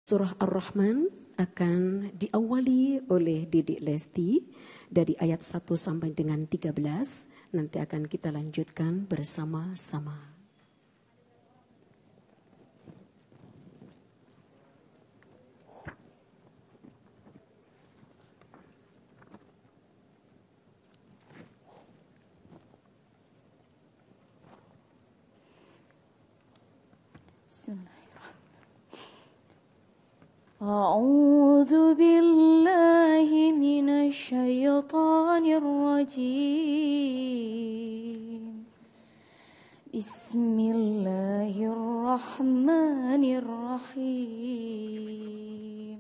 Surah Ar-Rahman akan diawali oleh Didik Lesti dari ayat 1 sampai dengan 13. Nanti akan kita lanjutkan bersama-sama. أعوذ بالله من الشيطان الرجيم بسم الله الرحمن الرحيم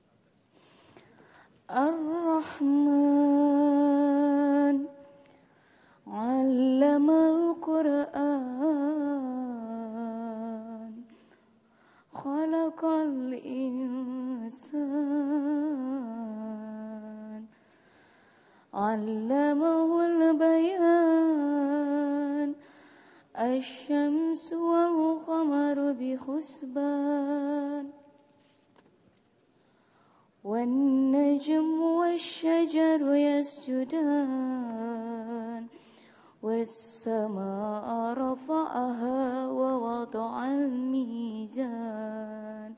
الرحمن علم القرآن خلق الإنسان علمه البيان الشمس والقمر بحسبان والنجم والشجر يسجدان والسماء رفعها ووضع الميزان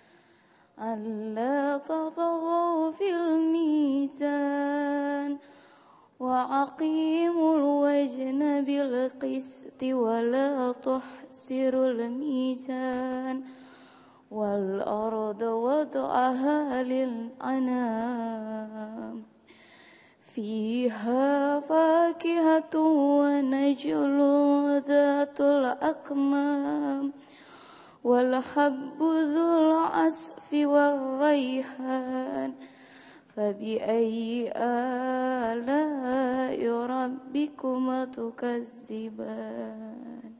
ألا تطغوا في الميزان وأقيموا الوزن بالقسط ولا تخسروا الميزان والأرض وضعها للأنام فيها فاكهة ونجل ذات الأكمام والحب ذو العصف والريحان فبأي آلاء ربكما تكذبان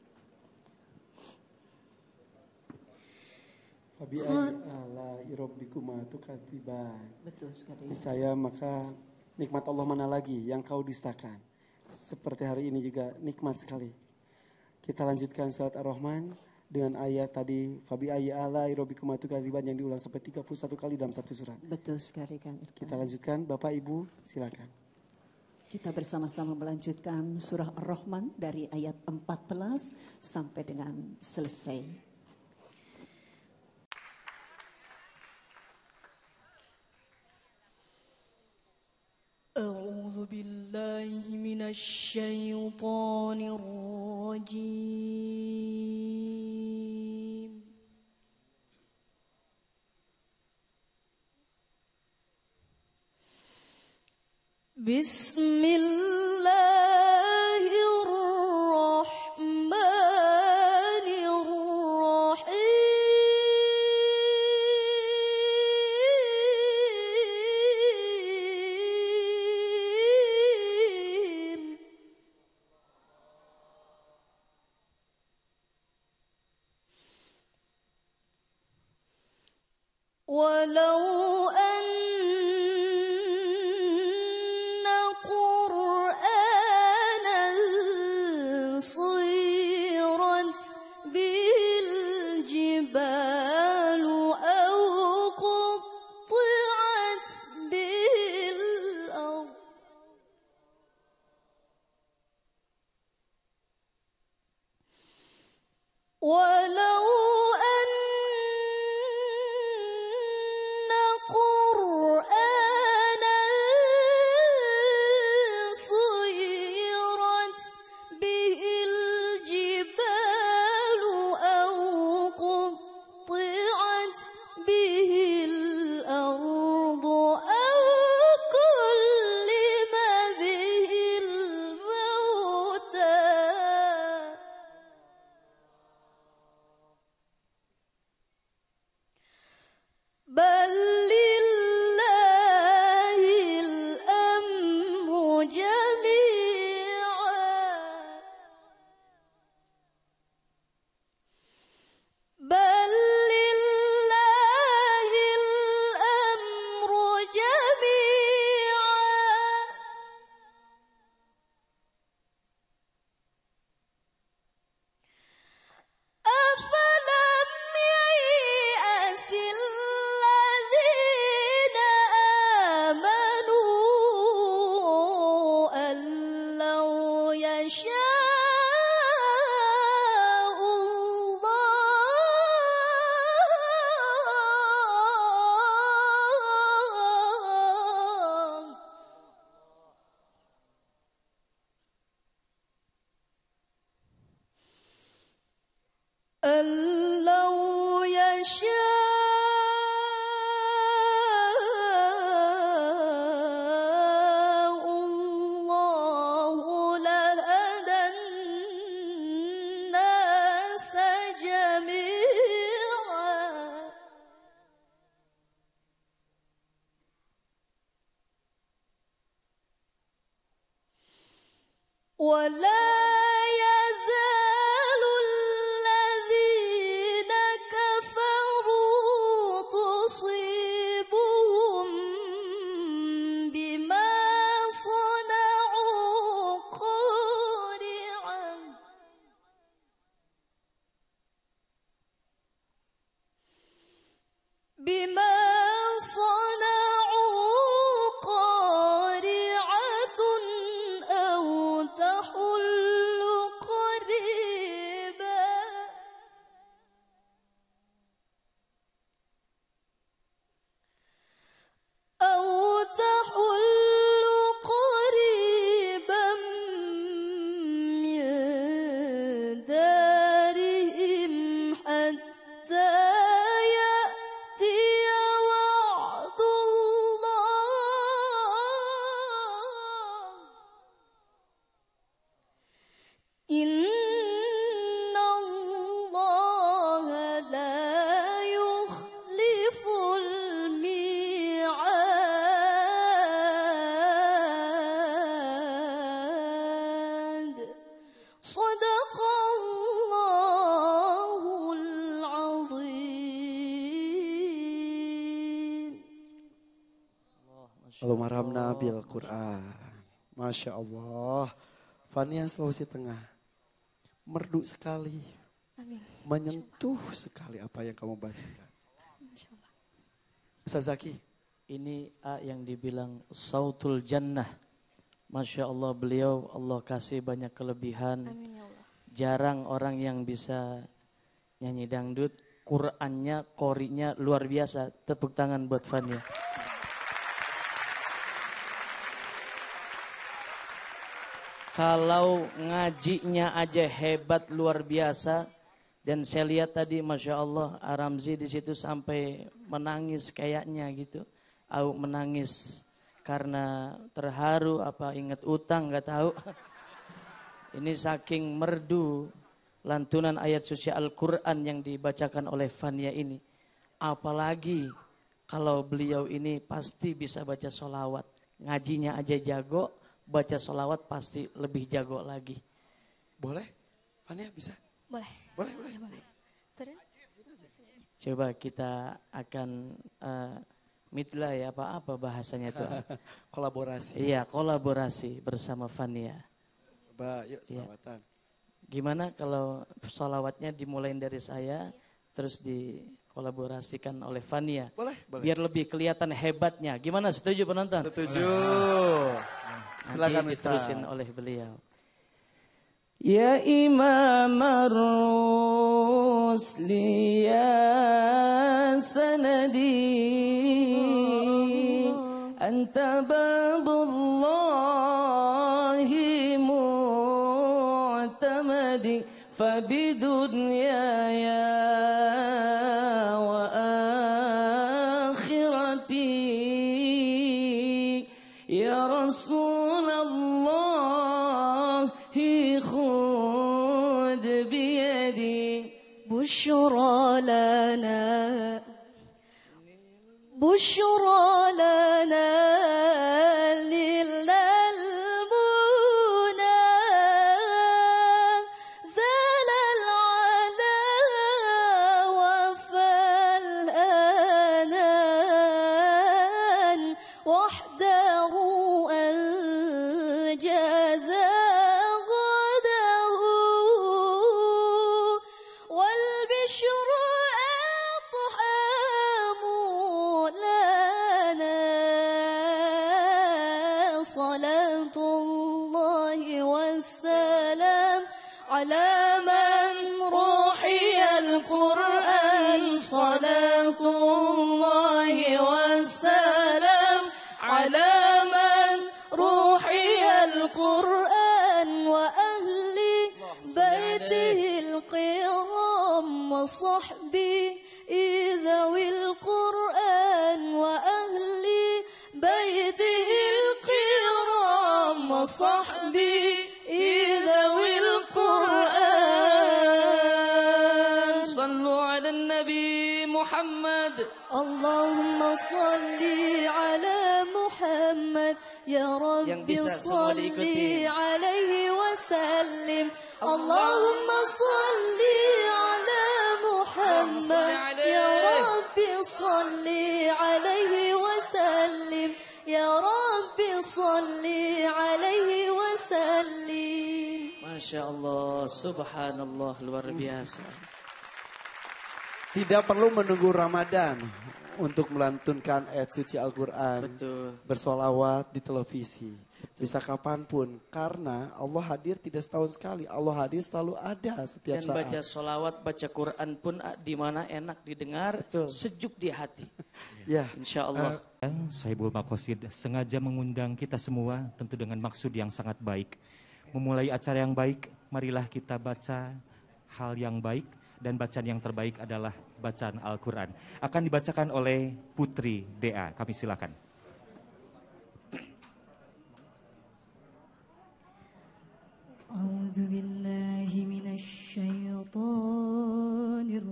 Betul sekali. Niscaya maka nikmat Allah mana lagi yang kau dustakan. Seperti hari ini juga nikmat sekali. Kita lanjutkan surat Ar-Rahman dengan ayat tadi Fabi ayyi alai rabbikuma tukadziban yang diulang sampai 31 kali dalam satu surat. Betul sekali Kang Irfan. Kita lanjutkan, Bapak Ibu silakan. Kita bersama-sama melanjutkan surah Ar-Rahman dari ayat 14 sampai dengan selesai. أعوذ بالله من الشيطان الرجيم بسم الله الرحمن الرحيم ولو أن قرآنا صيرت به الجبال أو قطعت به الأرض ولو أن ولا يزال الذين كفروا تصيبهم بما صنعوا قارعة بما صنعوا قارعة أو تحل قريبا أو تحل قريبا من دارهم حتى يأتي وعد الله إن الله لا يخلف الميعاد صدق الله العظيم Allahumma ramna bil Quran. Masya Allah. Fania Sulawesi Tengah. Merdu sekali. Amin. Menyentuh sekali apa yang kamu bacakan. Ustaz Zaki. Ini yang dibilang sautul jannah. Masya Allah, beliau Allah kasih banyak kelebihan. Amin ya Allah. Jarang orang yang bisa nyanyi dangdut. Qur'annya, qorinya luar biasa. Tepuk tangan buat Fania. Kalau ngajinya aja hebat luar biasa, dan saya lihat tadi Masya Allah Aramzi di situ sampai menangis kayaknya gitu. Au menangis karena terharu apa ingat utang nggak tahu. Ini saking merdu lantunan ayat suci Al-Quran yang dibacakan oleh Fania ini. Apalagi kalau beliau ini pasti bisa baca sholawat. Ngajinya aja jago, baca sholawat pasti lebih jago lagi. Boleh? Fania bisa? Boleh. Boleh. Ya, boleh. Turun. Coba kita akan midlah ya apa bahasanya itu. Kolaborasi. Iya, kolaborasi bersama Fania. Coba yuk selawatan. Gimana kalau sholawatnya dimulai dari saya, terus dikolaborasikan oleh Fania. Boleh. Biar lebih kelihatan hebatnya. Gimana, setuju penonton? Setuju. Silakan Nanti Ustaz. diterusin oleh beliau. Ya Imam Rusli ya sanadi anta babullahi mu'tamadi fabidunyaya wa akhirati ya Rasulullah خذ بيدي بشرى لنا بشرى لنا لله المنى زال العلا وفالأنان وحده أنجز غده والبشر أطحام لنا صلاة الله والسلام على من روحي القرآن صلاة الله والسلام على من روحي القرآن وأهل بيته القرام وصحبي ذوي القرآن وأهل بيته القرام وصحبي ذوي القرآن صلوا على النبي محمد Allahumma salli ala Muhammad ya Rabbi salli alaihi wasallim. Allahumma salli ala Muhammad ya Rabbi salli alaihi wasallim. Ya Rabbi salli alaihi wasallim. Masya Allah, subhanallah, luar biasa. Tidak perlu menunggu Ramadan untuk melantunkan ayat suci Al-Quran. Betul. Bersolawat di televisi. Bisa kapanpun. Karena Allah hadir tidak setahun sekali. Allah hadir selalu ada setiap saat. Dan baca solawat, baca Quran pun di mana enak didengar, betul. sejuk di hati. Ya. Insya Allah. Sahibul Maqasid sengaja mengundang kita semua tentu dengan maksud yang sangat baik. Memulai acara yang baik, marilah kita baca hal yang baik. Dan bacaan yang terbaik adalah bacaan Al-Quran. Akan dibacakan oleh Putri DA. Kami silakan. A'udzu billahi minasy syaithanir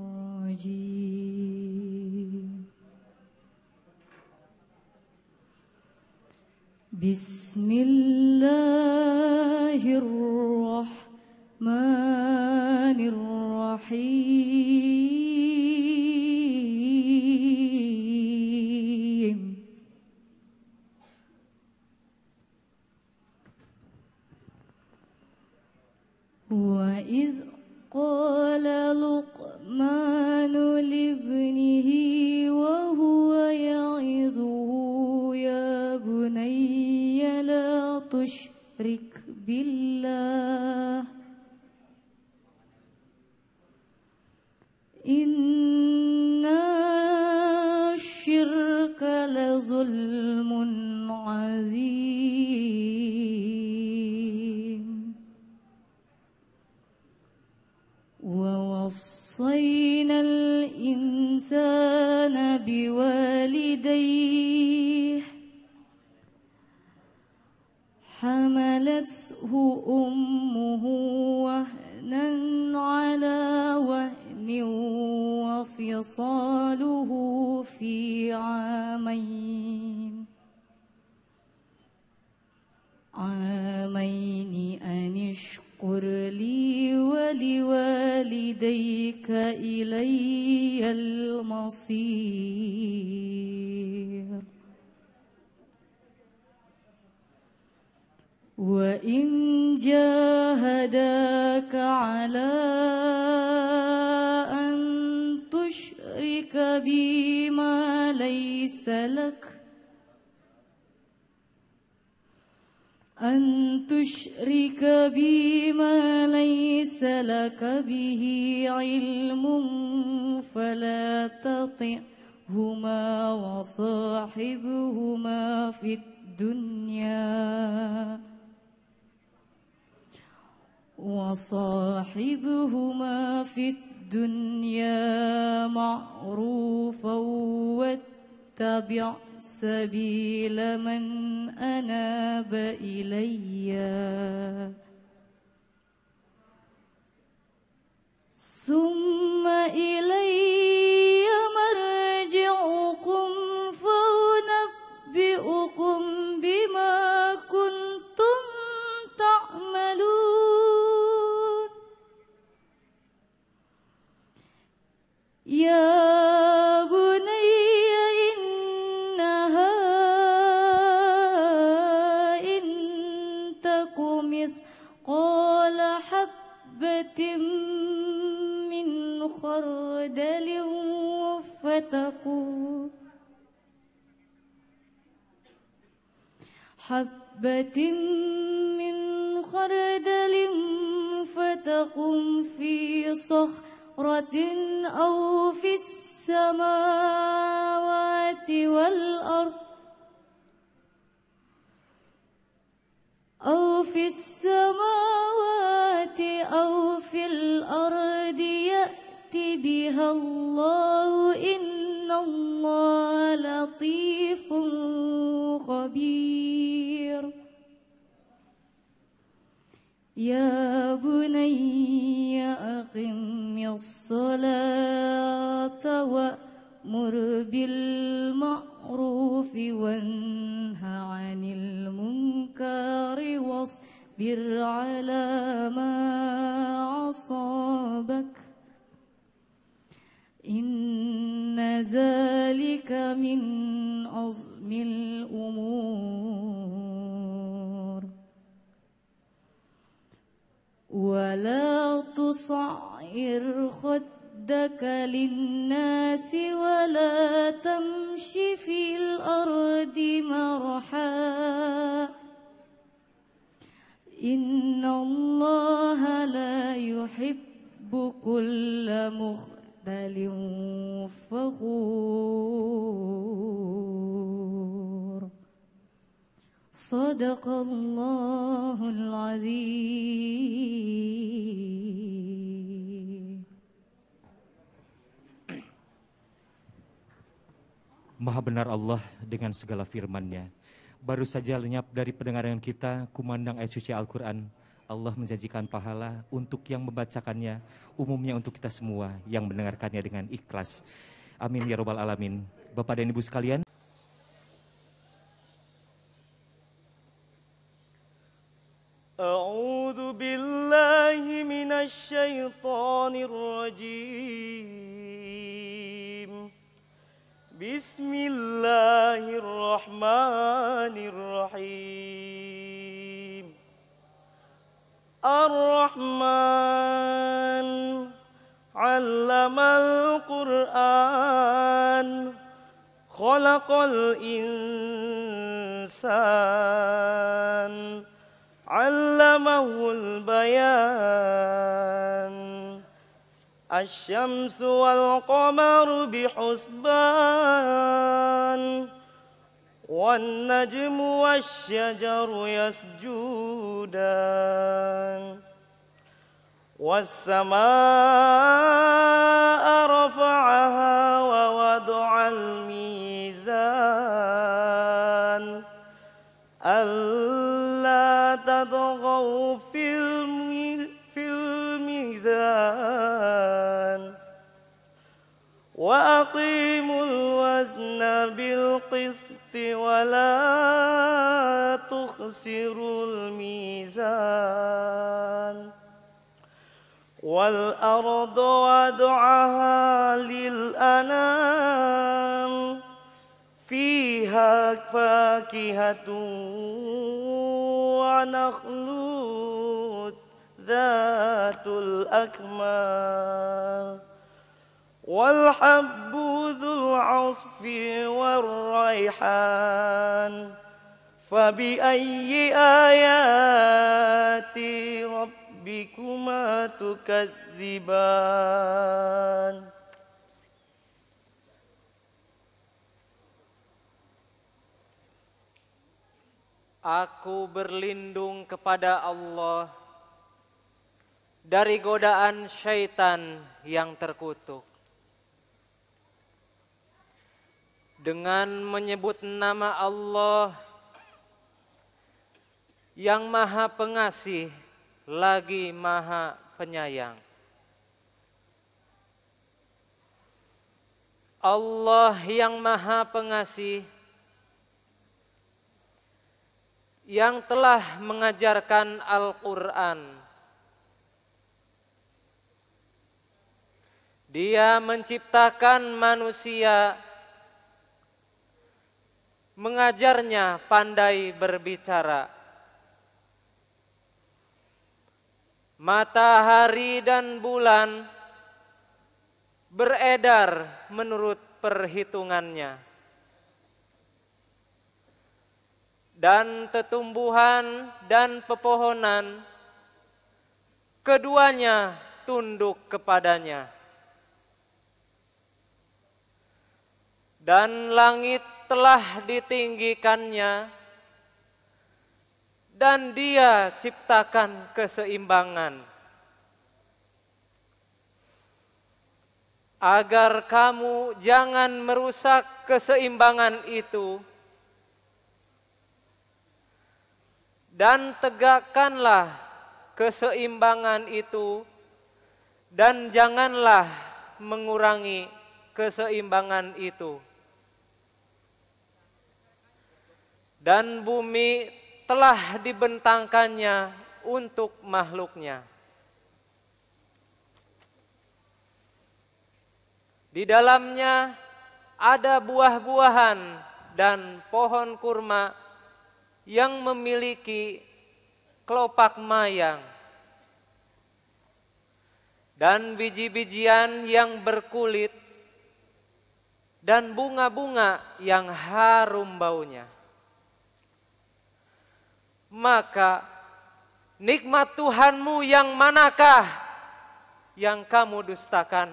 rajim. Bismillahirrahmanirrahim. Wa idh qala Luqmanu libnihi wa huwa ya'izuhu ya bunayya la tusyrik billah inna syirka la zulmun azim. Wa wassayna al-insana biwalidayhi hamalathu ummuhu wahnan ala wahnin wa fisaluhu fi amayn anishkur li wa liwalidayka ilayyal masir. Wa in jahadaka ala an tushrika bima laysa lak bihi ilmun fala tati'huma wa sahibhuma fid dunya ma'rufan wattabi' sabila man anaba ilayya summa ilayya marji'ukum faunabbi'ukum bima kuntum ta'malun. Ya bunayya innaha in taku mithqala habbatin min khardalin fatakun fi sakhratin aw fis samawati wal ard aw fil ardi ya'ti biha Allahu innallaha latifun khabir. Ya bunayya aqimmis salata وأمر بالمعروف وانه عن المنكر واصبر على ما أصابك إن ذلك من عزم الأمور ولا تصعر خدك للناس ولا تمش في الأرض مرحا إن الله لا يحب كل مختال فخور صدق الله العظيم. Maha benar Allah dengan segala firman-Nya. Baru saja lenyap dari pendengaran kita kumandang ayat suci Al-Quran. Allah menjanjikan pahala untuk yang membacakannya, umumnya untuk kita semua yang mendengarkannya dengan ikhlas. Amin ya robbal alamin. Bapak dan Ibu sekalian, A'udzu billahi minasy syaithanir rajim. Bismillahirrahmanirrahim. Ar-Rahman 'allamal Qur'an, khalaqal insan, 'allamahul bayan. Asy-syamsu wal qamaru bihusban, wan najmu wasy-syajaru yasjudan. Was-samaa'a rafa'aha wa wada'al mizan, alla tadghaw fil mizan, wa aqimul wazna bil qisti wa la tukhsirul mizan. Wal ardu wada'aha lil anam, fiha fakihatun wa nakhlut dhatul akmal, wal habbu dhul asfi war rayhan, fabi ayyi ayati rabbikuma tukadziban. Aku berlindung kepada Allah dari godaan syaitan yang terkutuk. Dengan menyebut nama Allah yang Maha Pengasih lagi Maha Penyayang. Allah yang Maha Pengasih, yang telah mengajarkan Al-Quran. Dia menciptakan manusia, mengajarnya pandai berbicara. Matahari dan bulan beredar menurut perhitungannya. Dan tumbuhan dan pepohonan, keduanya tunduk kepadanya. Dan langit telah ditinggikannya, dan Dia ciptakan keseimbangan, agar kamu jangan merusak keseimbangan itu. Dan tegakkanlah keseimbangan itu, dan janganlah mengurangi keseimbangan itu. Dan bumi telah dibentangkannya untuk makhluknya. Di dalamnya ada buah-buahan dan pohon kurma yang memiliki kelopak mayang dan biji-bijian yang berkulit dan bunga-bunga yang harum baunya. Maka nikmat Tuhanmu yang manakah yang kamu dustakan?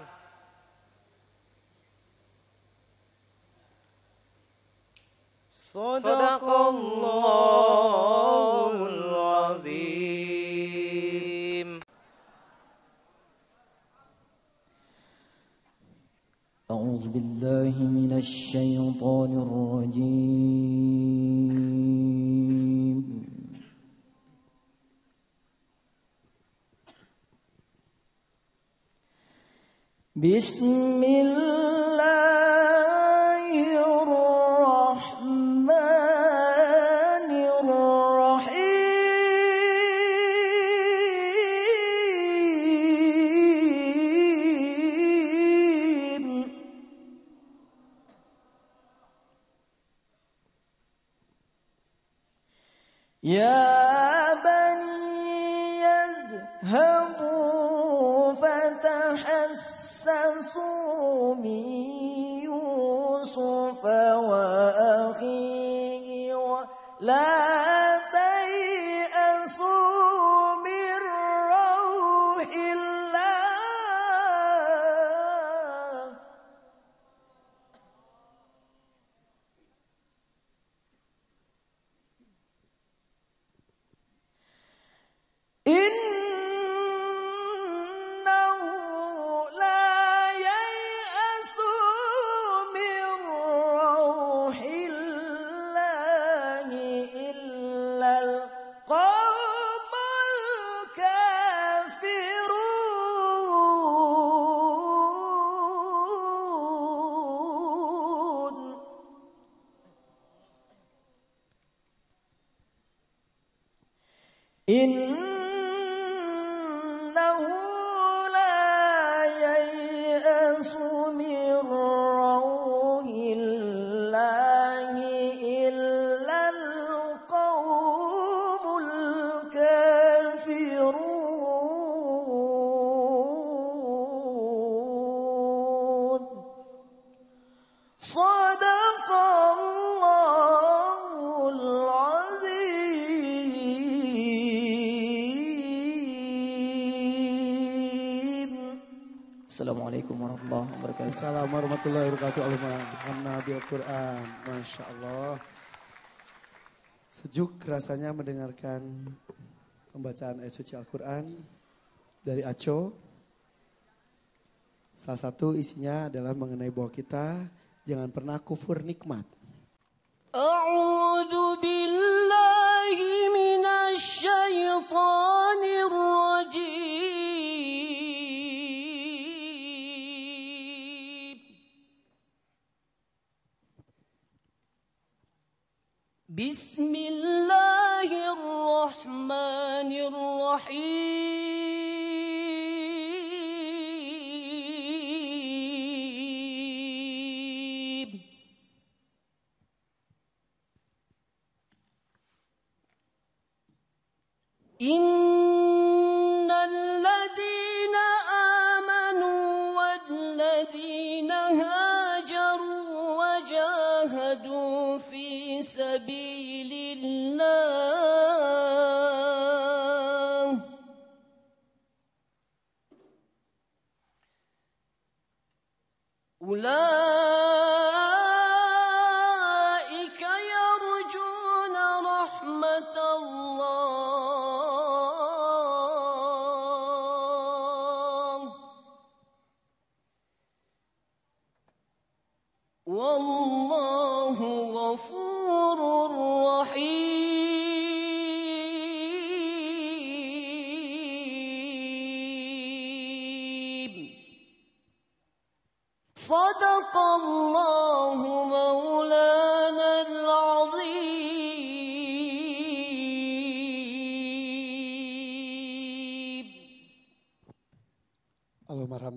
Shadaqallahul azim. أعوذ بالله من الشيطان الرجيم بسم الله الرحمن الرحيم يا بني يذهبوا فتحسسوا من يوسف وأخيه ولا تيأسوا من روح الله إنه لا ييأس من روح الله إلا القوم الكافرون إنه لا ييأس من روح الله إلا القوم الكافرون صدق الله العظيم السلام عليكم ورحمة الله وبركاته. Assalamualaikum warahmatullahi wabarakatuh. Allahumma bil Quran. Masya Allah. Sejuk rasanya mendengarkan pembacaan ayat suci Al-Quran dari Aco. Salah satu isinya adalah mengenai bahwa kita jangan pernah kufur nikmat. أعوذ بالله من الشيطان الرجيم بسم الله الرحمن الرحيم إن الذين آمنوا والذين هاجروا وجاهدوا في سبيل الله أولئك يرجون رحمة الله والله غفور رحيم صدق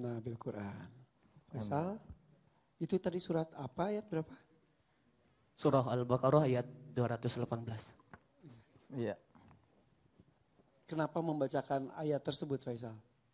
Anfa'na bil Quran. Faisal, itu tadi surat apa, ayat berapa? Surah Al-Baqarah ayat 218. Iya. Kenapa membacakan ayat tersebut, Faisal?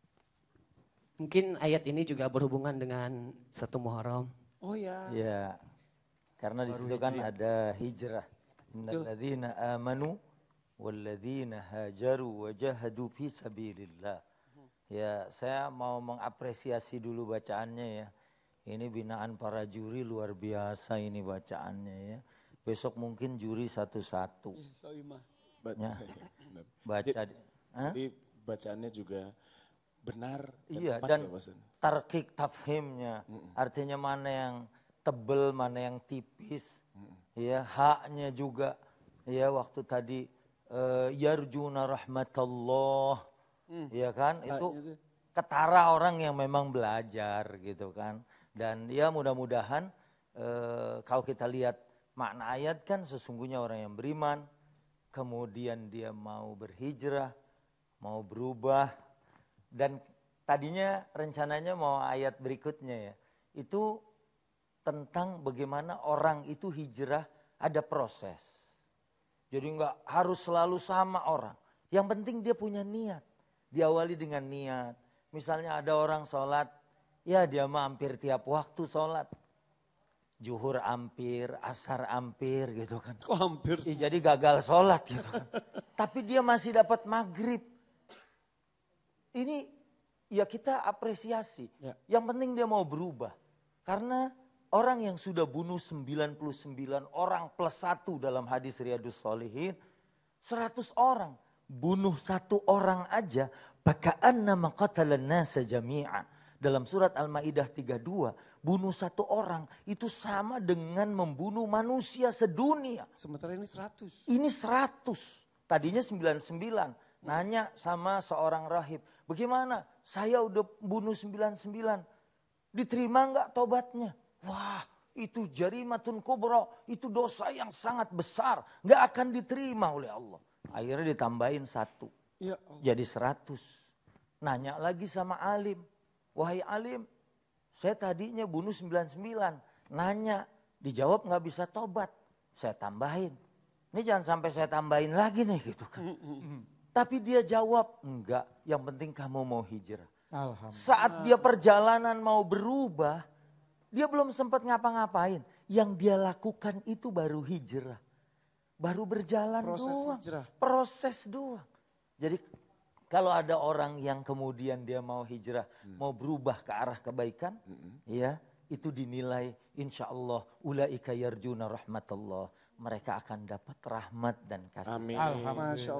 Mungkin ayat ini juga berhubungan dengan 1 Muharram. Oh ya. Iya. Karena di situ kan ada hijrah. Innal ladzina amanu wal ladzina hajaru wa jahadu fi sabilillah. Ya, saya mau mengapresiasi dulu bacaannya ya. Ini binaan para juri luar biasa ini bacaannya ya. Besok mungkin juri satu-satu. Ya. Baca. Jadi bacaannya juga benar dan iya, tepat dan ya, Pak. tarkik tafhimnya. Artinya mana yang tebel, mana yang tipis. Ya, haknya juga. Ya, waktu tadi yarjuna rahmatullah. Ya kan? Itu ketara orang yang memang belajar gitu kan. Dan ya mudah-mudahan kalau kita lihat makna ayat kan sesungguhnya orang yang beriman, kemudian dia mau berhijrah, mau berubah, dan tadinya rencananya mau ayat berikutnya ya, itu tentang bagaimana orang itu hijrah ada proses. Jadi enggak harus selalu sama orang, yang penting dia punya niat, diawali dengan niat. Misalnya ada orang sholat, ya dia mah hampir tiap waktu sholat. Zuhur hampir, asar hampir gitu kan. Kok hampir? Jadi gagal sholat gitu kan. Tapi dia masih dapat maghrib. Ini ya kita apresiasi. Ya. Yang penting dia mau berubah. Karena orang yang sudah bunuh 99 orang plus 1 dalam hadis Riyadus Shalihin. 100 orang. Bunuh 1 orang aja. Faka'annama qatalan nasa jami'a. Dalam surat Al-Ma'idah 32. Bunuh 1 orang itu sama dengan membunuh manusia sedunia. Sementara ini 100. Ini 100. Tadinya 99. Nanya sama seorang rahib. Bagaimana? Saya udah bunuh 99. Diterima enggak tobatnya? Wah, itu jarimatun kubra. Itu dosa yang sangat besar. Enggak akan diterima oleh Allah. Akhirnya ditambahin 1. Ya Jadi 100. Nanya lagi sama alim. Wahai alim, saya tadinya bunuh 99. Nanya, dijawab nggak bisa tobat. Saya tambahin. Ini jangan sampai saya tambahin lagi nih gitu kan. Tapi dia jawab, enggak. Yang penting kamu mau hijrah. Saat dia perjalanan mau berubah, dia belum sempat ngapa-ngapain. Yang dia lakukan itu baru hijrah. Baru berjalan doang. Hijrah. Proses doang. Jadi kalau ada orang yang kemudian dia mau hijrah, mau berubah ke arah kebaikan, ya itu dinilai insya Allah ulaika yarjuna rahmatullah. Mereka akan dapat rahmat dan kasih. Amin. Alhamdulillah.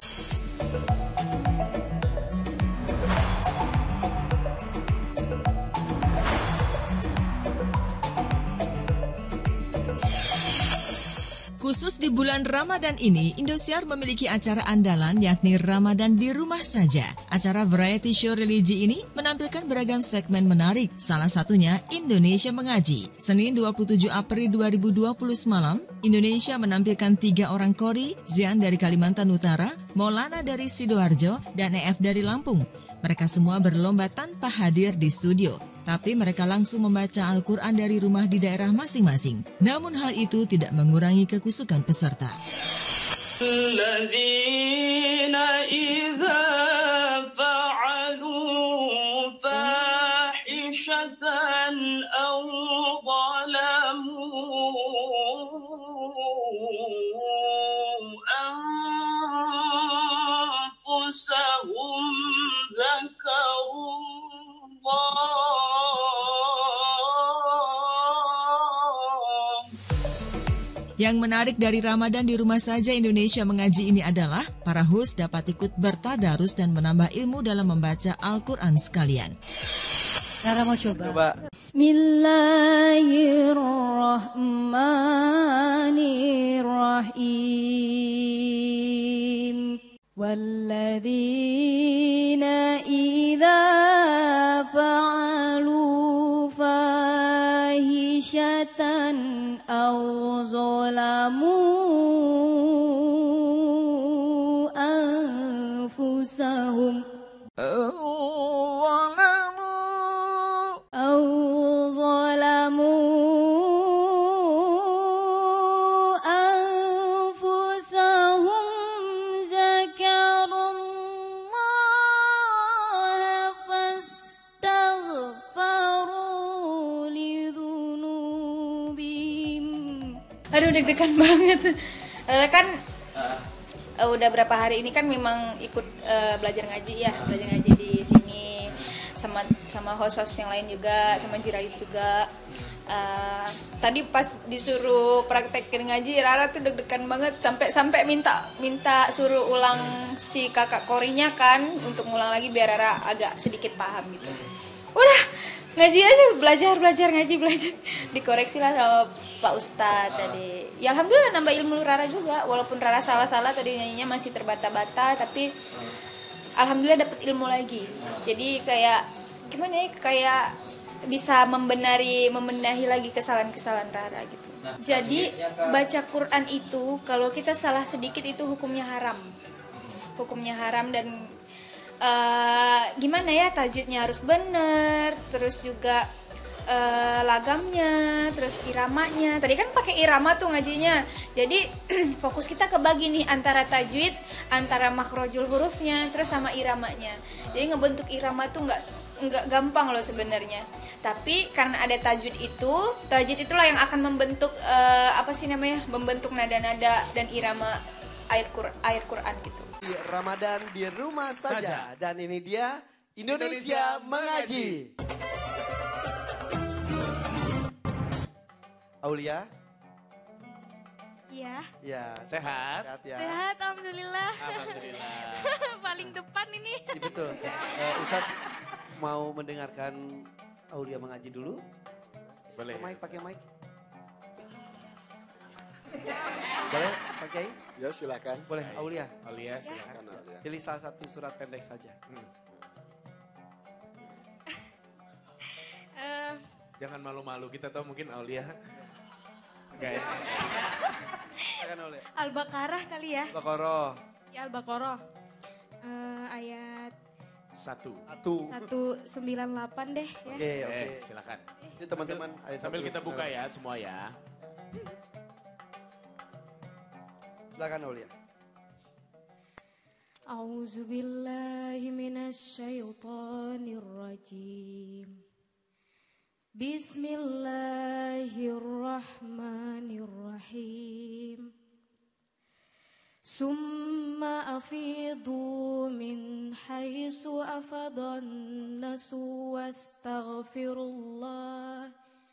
Khusus di bulan Ramadan ini, Indosiar memiliki acara andalan yakni Ramadan di Rumah Saja. Acara variety show religi ini menampilkan beragam segmen menarik, salah satunya Indonesia Mengaji. Senin 27 April 2020 semalam, Indonesia menampilkan 3 orang qori, Zian dari Kalimantan Utara, Maulana dari Sidoarjo, dan EF dari Lampung. Mereka semua berlomba tanpa hadir di studio. Tapi mereka langsung membaca Al-Quran dari rumah di daerah masing-masing. Namun hal itu tidak mengurangi kekusukan peserta. Alladzina idza fa'alu fahishatan aw zalamu anfusahum dzakarullah. Yang menarik dari Ramadan di Rumah Saja Indonesia Mengaji ini adalah para host dapat ikut bertadarus dan menambah ilmu dalam membaca Al-Quran sekalian. Nara mau coba. Bismillahirrahmanirrahim. Walladzina idza fa'alu fahishatan aw zalamu anfusahum Aduh deg-degan banget. Karena kan udah berapa hari ini kan memang ikut belajar ngaji di sini sama host-host yang lain juga, sama Jirayut juga. Tadi pas disuruh praktekin ngaji, Rara tuh deg-degan banget sampai minta suruh ulang si kakak korinya kan untuk ngulang lagi biar Rara agak sedikit paham gitu. Udah ngaji aja, belajar ngaji dikoreksi lah sama Pak Ustadz tadi. Ya alhamdulillah nambah ilmu Rara juga, walaupun Rara salah tadi nyanyinya masih terbata-bata, tapi alhamdulillah dapat ilmu lagi. Jadi kayak gimana ya, kayak bisa membenahi lagi kesalahan-kesalahan Rara gitu. Jadi baca Quran itu kalau kita salah sedikit itu hukumnya haram dan gimana ya, tajwidnya harus bener, terus juga lagamnya, terus iramanya. Tadi kan pakai irama tuh ngajinya. Jadi fokus kita kebagi nih antara tajwid, antara makhrajul hurufnya, terus sama iramanya. Jadi ngebentuk irama tuh nggak gampang loh sebenarnya. Tapi karena ada tajwid itulah yang akan membentuk membentuk nada-nada dan irama ayat Quran gitu. Ramadan di rumah saja. Dan ini dia Indonesia Mengaji. Aulia? Iya. Ya. Sehat? Sehat ya. Sehat, alhamdulillah. Alhamdulillah. Paling depan ini. Ya, betul. Ustadz mau mendengarkan Aulia mengaji dulu? Boleh. Pakai mic. Boleh pakai? Ya silakan. Boleh, Aulia. Aulia silakan. Aulia. Pilih salah satu surat pendek saja. Jangan malu-malu, kita tahu mungkin Aulia enggak ya. Al-Baqarah kali ya. Al-Baqarah. Ya Al-Baqarah. Ayat 198 deh ya. Oke. Silakan. Ini teman-teman sambil kita buka ya semua ya. Silakan Aulia. A'udzu billahi minasyaitonir rajim. Bismillahirrahmanirrahim. Summa afidu min haitsu afadan nasu wastaghfirullah.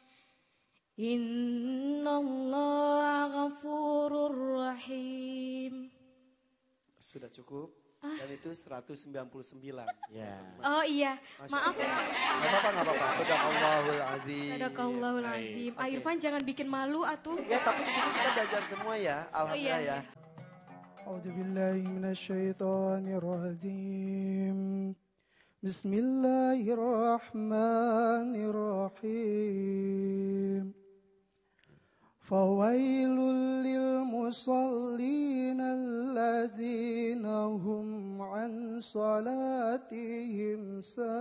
Innallaha ghafurur rahim. Sudah cukup. Dan itu 199. Ya. Oh iya, maaf ya. Enggak apa-apa. Sadaqallahul azim. Sadaqallahul azim. Irfan jangan bikin malu atuh. Ya, tapi di sini kita belajar semua ya. Alhamdulillah ya. A'udzubillahi minasyaitonirrajim. Bismillahirrahmanirrahim. Fawailul lil musallin alladzina hum an salatihim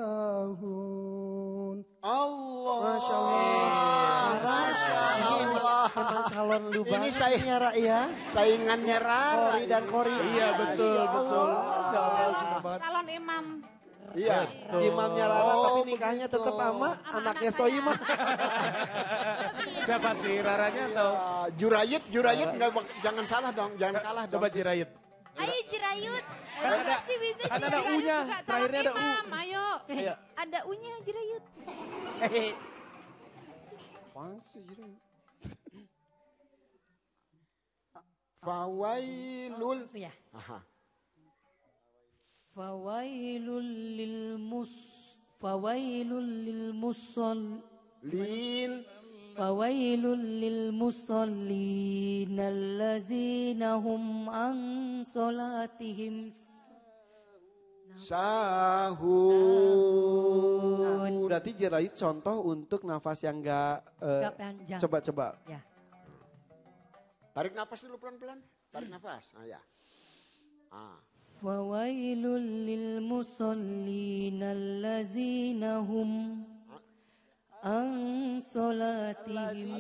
sahun. Masya Allah. Emang calon lu banget. Ini saingannya ya. Saingannya Rara dan Kori. Iya betul. Masya Allah, sudah banget. Calon imam. Iya, imamnya Rara tapi nikahnya tetap sama anaknya Soimah. Siapa sih Raranya atau Jurayut jangan salah dong, jangan kalah dong. Coba Jirayut. Ayo Jirayut. Pasti bisa. Kan ada U-nya, terakhirnya ada U. Ayo. Ada U-nya Jirayut. Apaan sih Jirayut? Fawailul. Aha. Fawailul lil musallin allazina hum an salatihim sahun. Berarti Jirayut contoh untuk nafas yang enggak panjang. Coba. Ya. Tarik nafas dulu pelan-pelan. Tarik nafas. Ya. Fawailul lil musallin allazina hum an salatihim.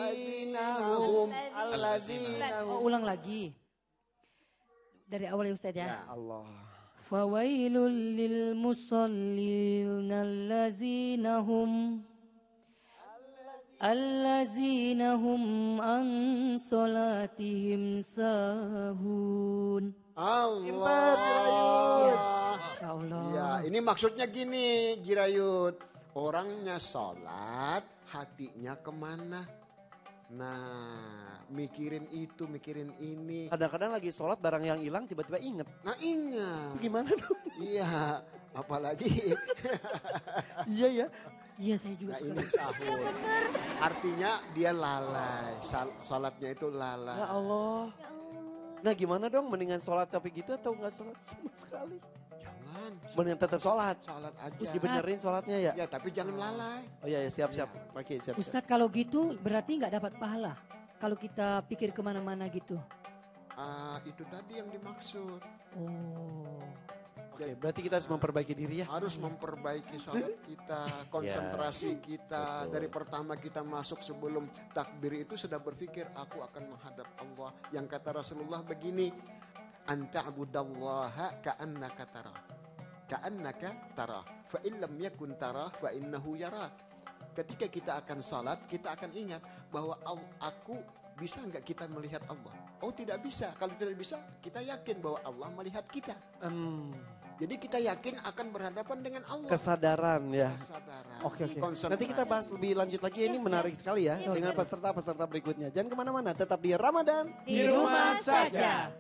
Ulang lagi. Dari awal ya Ustaz ya. Allah. Fawailul lil musallin allazina hum an salatihim sahun. Allah. Masya Allah. Ya, ini maksudnya gini, Jirayut. Orangnya sholat, hatinya kemana? Nah, mikirin itu, mikirin ini. Kadang-kadang lagi sholat barang yang hilang tiba-tiba inget. Nah ingat. Gimana dong? Iya, apalagi. Iya ya. Iya saya juga Nah, ini sahur. Artinya dia lalai, sholatnya itu lalai. Ya Allah. Nah gimana dong, mendingan sholat tapi gitu atau nggak sholat sama sekali? Jangan. Mendingan tetap sholat. Sholat aja. Dibenerin sholatnya ya? Ya tapi jangan lalai. Oh iya, ya, siap-siap. Oke, siap. Ustadz kalau gitu berarti nggak dapat pahala. Kalau kita pikir kemana-mana gitu. Itu tadi yang dimaksud. Oh. Oke, berarti kita harus memperbaiki diri ya. Harus memperbaiki sholat kita, konsentrasi kita. Dari pertama kita masuk sebelum takbir itu sudah berpikir aku akan menghadap Allah. Yang kata Rasulullah begini, anta'budallaha ka'annaka tarah. Ka'annaka tarah. Fa in lam yakun tarah fa innahu yarah. Ketika kita akan salat, kita akan ingat bahwa aku bisa nggak kita melihat Allah? Oh tidak bisa. Kalau tidak bisa, kita yakin bahwa Allah melihat kita. Jadi kita yakin akan berhadapan dengan Allah. Kesadaran ya. Kesadaran. Oke. Nanti kita bahas lebih lanjut lagi. Ini menarik sekali ya dengan peserta-peserta berikutnya. Jangan kemana-mana, tetap di Ramadan di rumah saja.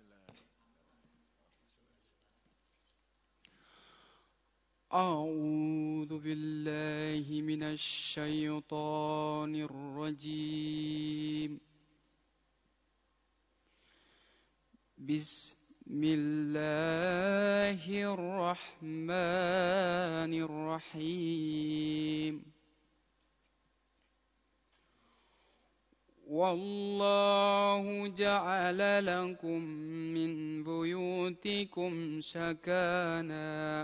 أعوذ بالله من الشيطان الرجيم بسم الله الرحمن الرحيم والله جعل لكم من بيوتكم سكنا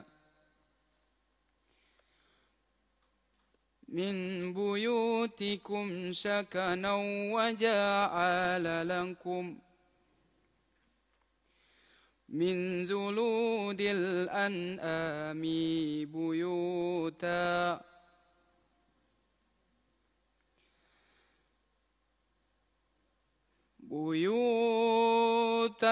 وجعل لكم من جلود الأنعام بيوتا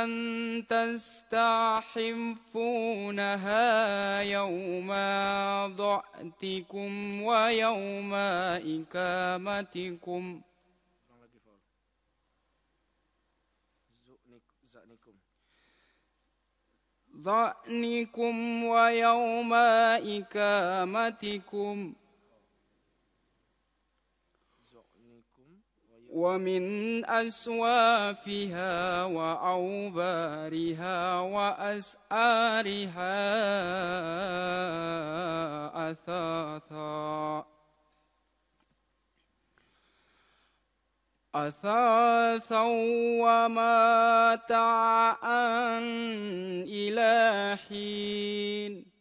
تستخفونها يوم ضعنكم ويوم إقامتكم ويوم إقامتكم ومن أصوافها وأوبارها وأسعارها أثاثا ومتاعا إلى حين